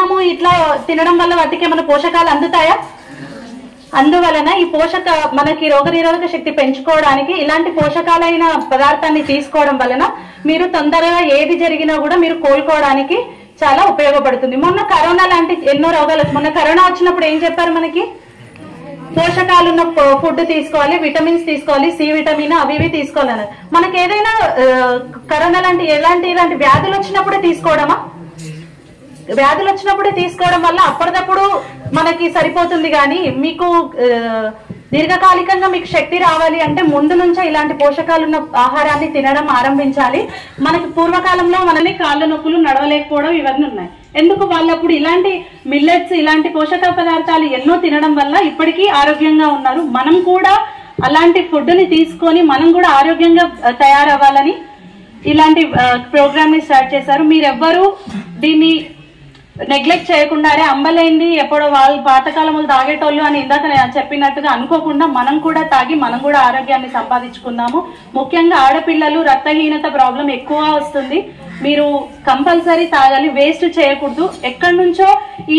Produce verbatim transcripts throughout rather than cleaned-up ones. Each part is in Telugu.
తిన్నాము ఇట్లా తినడం వల్ల వాటికి ఏమైనా పోషకాలు అందుతాయా? అందువలన ఈ పోషక మనకి రోగనిరోధక శక్తి పెంచుకోవడానికి ఇలాంటి పోషకాలైన పదార్థాన్ని తీసుకోవడం వలన మీరు తొందరగా ఏది జరిగినా కూడా మీరు కోలుకోవడానికి చాలా ఉపయోగపడుతుంది. మొన్న కరోనా లాంటి ఎన్నో రోగాలు, మొన్న కరోనా వచ్చినప్పుడు ఏం చెప్పారు మనకి? పోషకాలు ఉన్న ఫుడ్ తీసుకోవాలి, విటమిన్స్ తీసుకోవాలి, సి విటమిన్ అవి ఇవి తీసుకోవాలన్నారు. మనకి ఏదైనా కరోనా లాంటి ఎలాంటి ఇలాంటి వ్యాధులు వచ్చినప్పుడే తీసుకోవడమా? వ్యాధులు వచ్చినప్పుడే తీసుకోవడం వల్ల అప్పటికప్పుడు మనకి సరిపోతుంది. కానీ మీకు దీర్ఘకాలికంగా మీకు శక్తి రావాలి అంటే ముందు నుంచే ఇలాంటి పోషకాలున్న ఆహారాన్ని తినడం ఆరంభించాలి. మనకి పూర్వకాలంలో మనని కాళ్ళ నొప్పులు, నడవలేకపోవడం ఇవన్నీ ఉన్నాయి. ఎందుకు? వాళ్ళప్పుడు ఇలాంటి మిల్లెట్స్, ఇలాంటి పోషక పదార్థాలు ఎన్నో తినడం వల్ల ఇప్పటికీ ఆరోగ్యంగా ఉన్నారు. మనం కూడా అలాంటి ఫుడ్ ని తీసుకొని మనం కూడా ఆరోగ్యంగా తయారవ్వాలని ఇలాంటి ప్రోగ్రామ్ ని స్టార్ట్ చేశారు. మీరెవ్వరూ దీన్ని నెగ్లెక్ట్ చేయకుండా అరే అంబలేంది ఎప్పుడో వాళ్ళు పాతకాలంలో తాగేటోళ్ళు అని ఇందాక నేను చెప్పినట్టుగా అనుకోకుండా మనం కూడా తాగి మనం కూడా ఆరోగ్యాన్ని సంపాదించుకుందాము. ముఖ్యంగా ఆడపిల్లలు రక్తహీనత ప్రాబ్లం ఎక్కువ వస్తుంది. మీరు కంపల్సరీ తాగాలి, వేస్ట్ చేయకూడదు. ఎక్కడి నుంచో ఈ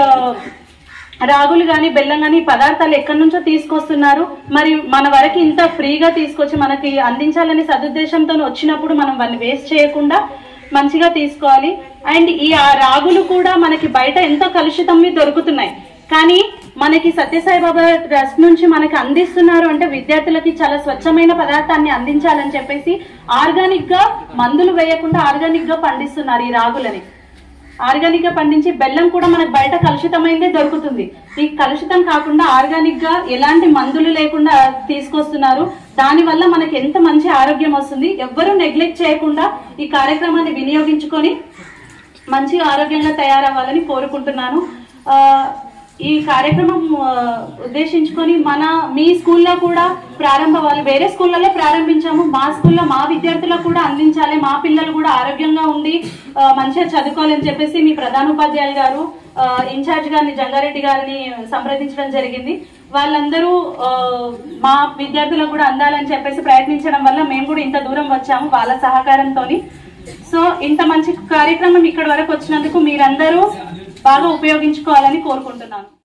రాగులు కానీ బెల్లం కానీ పదార్థాలు ఎక్కడి నుంచో తీసుకొస్తున్నారు. మరి మన వరకు ఇంత ఫ్రీగా తీసుకొచ్చి మనకి అందించాలని సదుద్దేశంతో వచ్చినప్పుడు మనం వాటిని వేస్ట్ చేయకుండా మంచిగా తీసుకోవాలి. అండ్ ఈ ఆ రాగులు కూడా మనకి బయట ఎంతో కలుషితంవి దొరుకుతున్నాయి. కానీ మనకి సత్యసాయి బాబా ట్రస్ట్ నుంచి మనకి అందిస్తున్నారు అంటే విద్యార్థులకి చాలా స్వచ్ఛమైన పదార్థాన్ని అందించాలని చెప్పేసి ఆర్గానిక్ గా మందులు వేయకుండా ఆర్గానిక్ గా పండిస్తున్నారు ఈ రాగులని. ఆర్గానిక్ గా పండించి బెల్లం కూడా మనకు బయట కలుషితమైందే దొరుకుతుంది. ఈ కలుషితం కాకుండా ఆర్గానిక్ గా ఎలాంటి మందులు లేకుండా తీసుకొస్తున్నారు. దాని వల్ల మనకి ఎంత మంచి ఆరోగ్యం వస్తుంది. ఎవ్వరూ నెగ్లెక్ట్ చేయకుండా ఈ కార్యక్రమాన్ని వినియోగించుకొని మంచి ఆరోగ్యంగా తయారవ్వాలని కోరుకుంటున్నాను. ఈ కార్యక్రమం ఉద్దేశించుకొని మన మీ స్కూల్లో కూడా ప్రారంభ వాళ్ళు వేరే స్కూళ్ళలో ప్రారంభించాము. మా స్కూల్లో మా విద్యార్థులకు కూడా అందించాలి, మా పిల్లలు కూడా ఆరోగ్యంగా ఉండి మంచిగా చదువుకోవాలని చెప్పేసి మీ ప్రధానోపాధ్యాయులు గారు ఇన్ఛార్జ్ గారిని జంగారెడ్డి గారిని సంప్రదించడం జరిగింది. వాళ్ళందరూ మా విద్యార్థులకు కూడా అందాలని చెప్పేసి ప్రయత్నించడం వల్ల మేము కూడా ఇంత దూరం వచ్చాము వాళ్ళ సహకారంతో. సో ఇంత మంచి కార్యక్రమం ఇక్కడ వరకు వచ్చినందుకు మీరందరూ బాగా ఉపయోగించుకోవాలని కోరుకుంటున్నాను.